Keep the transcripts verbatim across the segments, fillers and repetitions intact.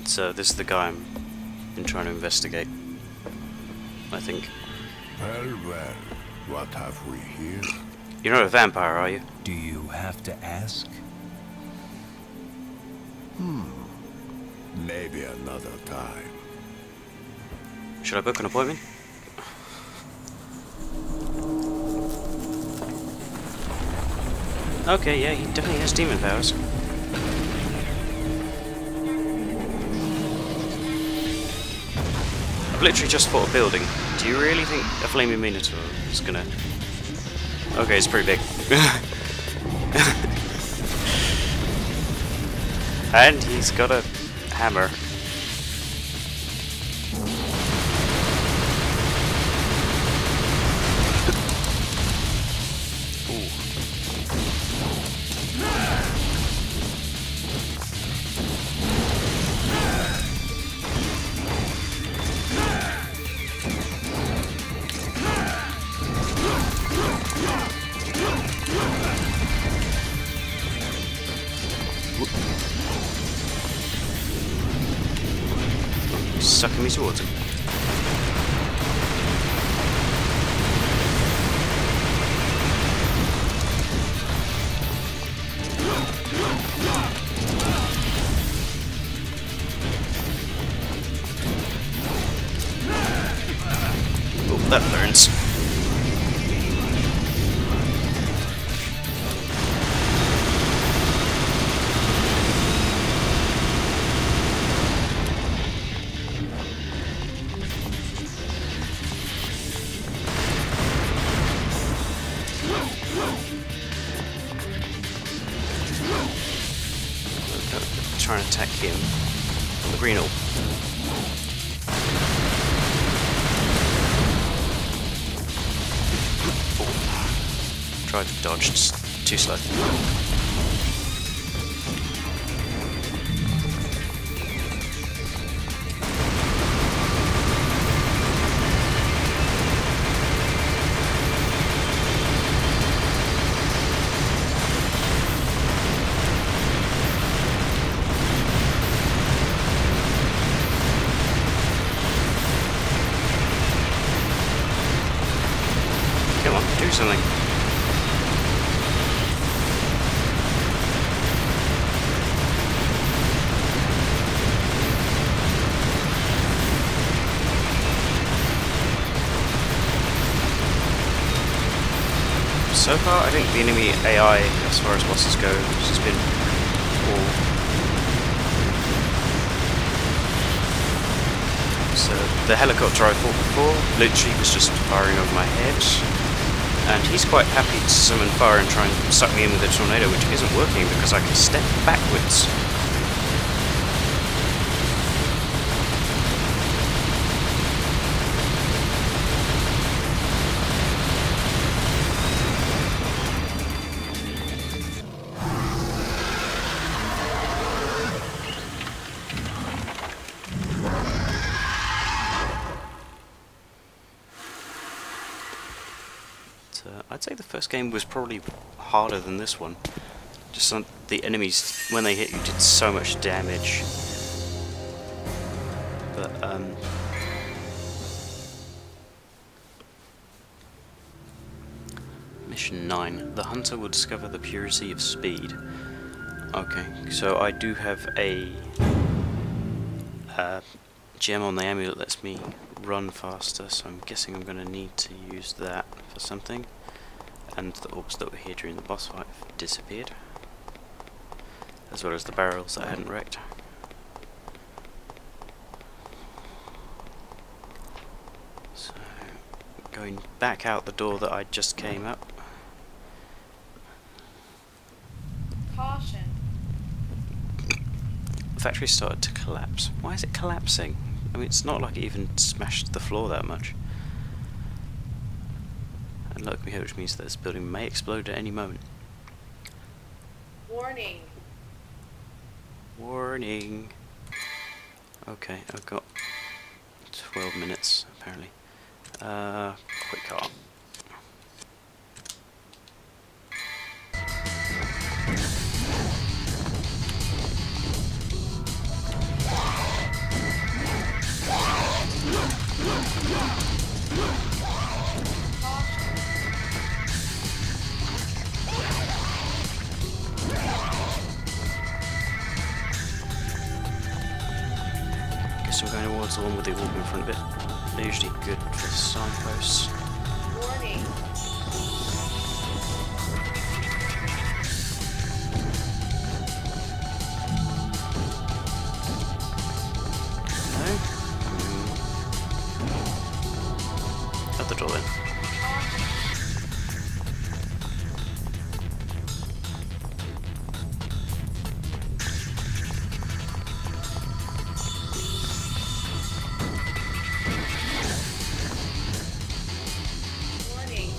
So this is the guy I'm been trying to investigate, I think. Well, well, what have we here? You're not a vampire, are you? Do you have to ask? Hmm. Maybe another time. Should I book an appointment? Okay, yeah, he definitely has demon powers. I've literally just fought a building. Do you really think a flaming minotaur is gonna... Okay, it's pretty big. And he's got a hammer. Sucking me towards him. Oh, that burns. Trying to attack him. The green orb. Oh. Tried to dodge, just too slow. Come on, do something. So far, I think the enemy A I, as far as bosses go, has been poor. So the helicopter I fought before literally was just firing over my head. And he's quite happy to summon fire and try and suck me in with a tornado, which isn't working because I can step backwards. Uh, I'd say the first game was probably harder than this one. Just on the enemies, when they hit you, did so much damage. But, um... Mission nine. The hunter will discover the purity of speed. Okay, so I do have a... Uh, gem on the amulet that lets me run faster, so I'm guessing I'm going to need to use that for something. And the orbs that were here during the boss fight have disappeared, as well as the barrels that I hadn't wrecked. So, going back out the door that I just came up. Caution. The factory started to collapse. Why is it collapsing? I mean, it's not like it even smashed the floor that much. And look, which means that this building may explode at any moment. Warning. Warning. Okay, I've got twelve minutes apparently. Uh, quick car. I'm going towards the one with the orb in front of it. They're usually good for signposts. Warning. No? Mm. At the door then. Warning.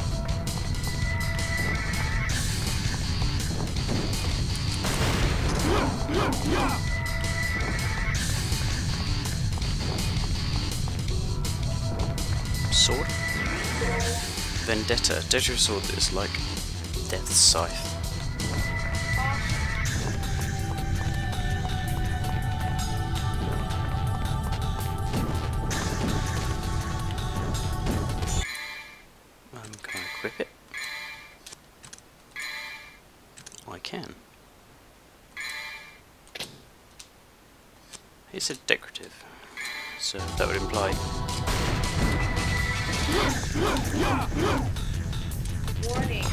Sword? Vendetta. Dangerous sword that is like Death's Scythe. Um, can I equip it? I can. It said decorative, so that would imply Warning.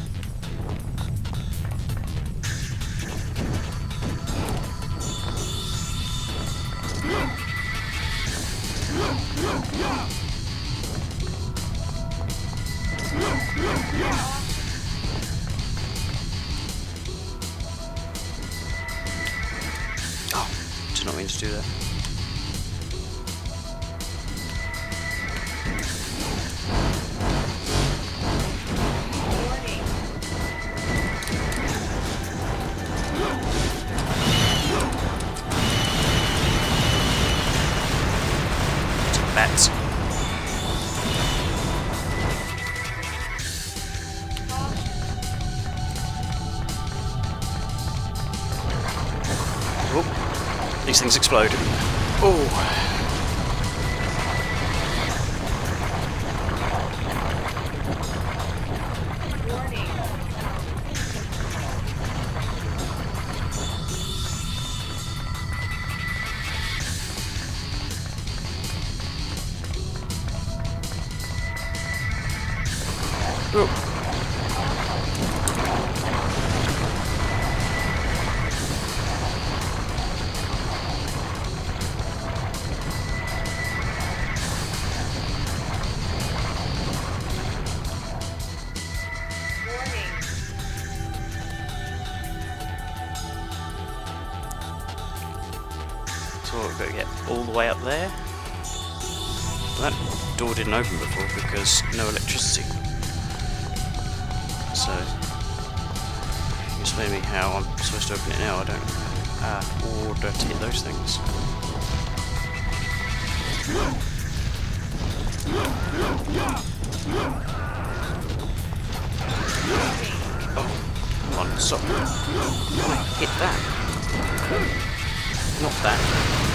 oh, did not mean to do that. Warning. Bats. Oh, these things explode. Oh. Warning. Oh. Warning. So we've got to get all the way up there. That door didn't open before because no electricity. So, you explain to me how I'm supposed to open it now, I don't know. Ah, order to hit those things. Oh, come on, stop. I hit that. Not that.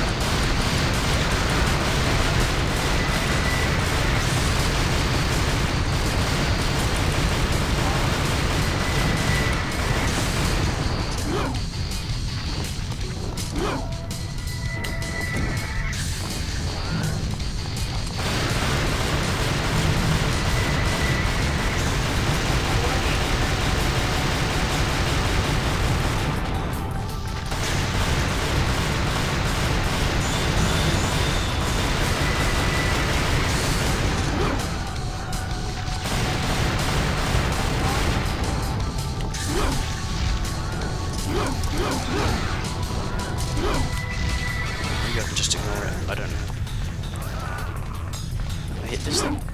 Maybe I can just ignore it. I don't know. I hit this thing.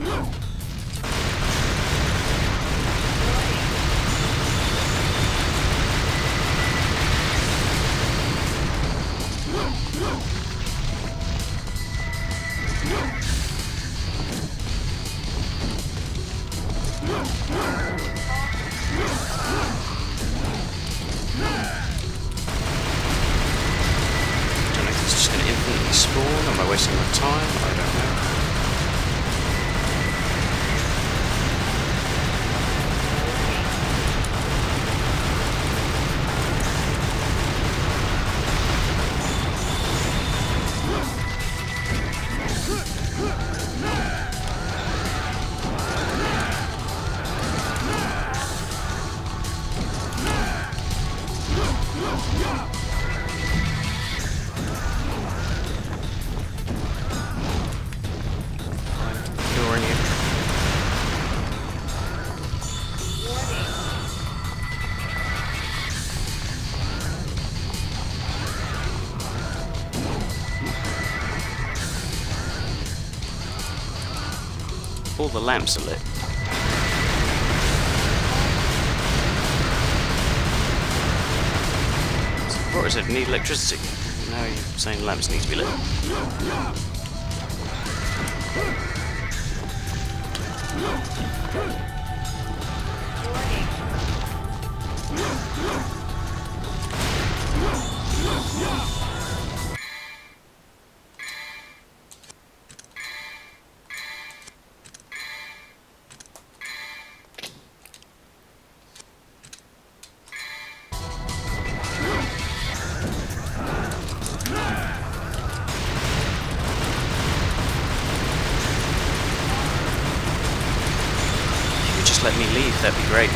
Don't know if it's just going to infinitely spawn. Am I wasting my time? I don't know. all the lamps are lit. Or is it need electricity? Now you're saying lamps need to be lit. Let me leave, that'd be great.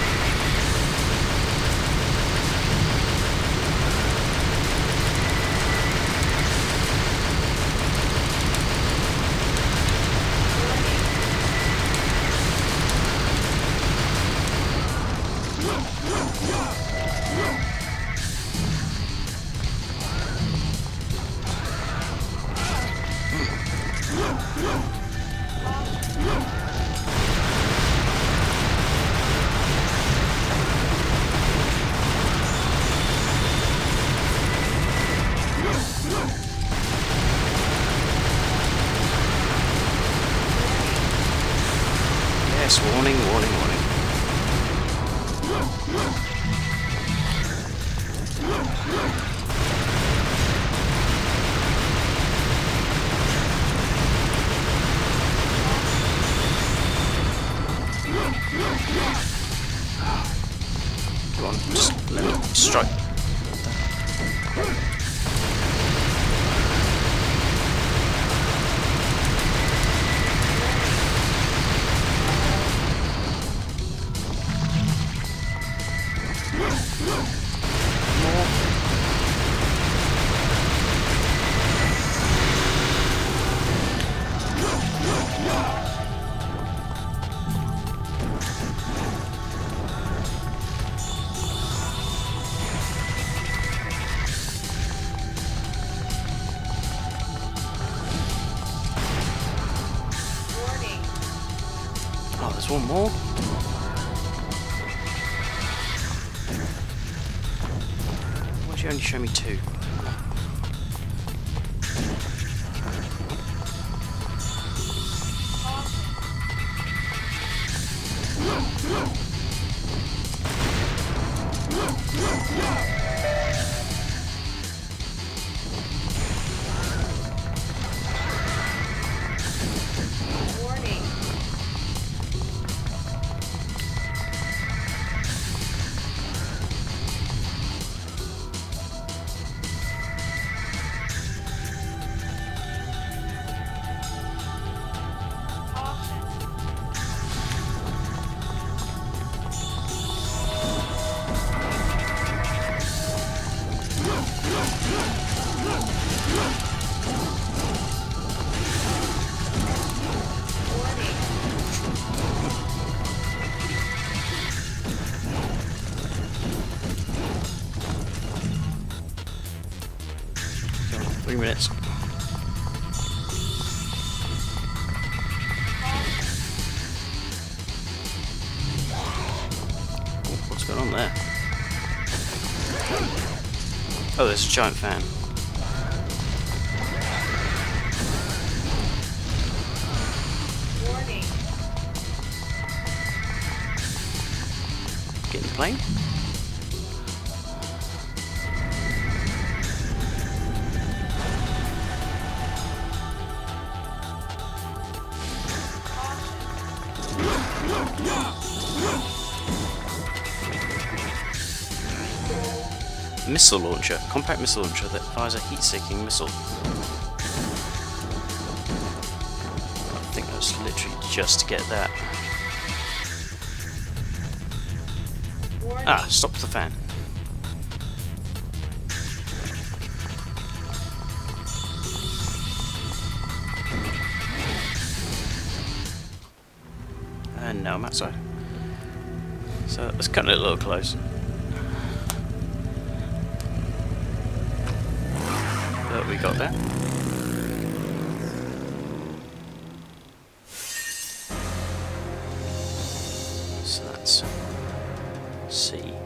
Warning, warning, warning. Come on, just let me strike. Oh, there's one more. Why'd you only show me two? Three minutes. Oh, what's going on there? Oh, there's a giant fan. Warning. Get in the plane. Missile launcher. Compact missile launcher that fires a heat-seeking missile. I think I was literally just to get that. Warning. Ah, stop the fan. And now I'm outside. So that's cutting it a little close. But we got that. C.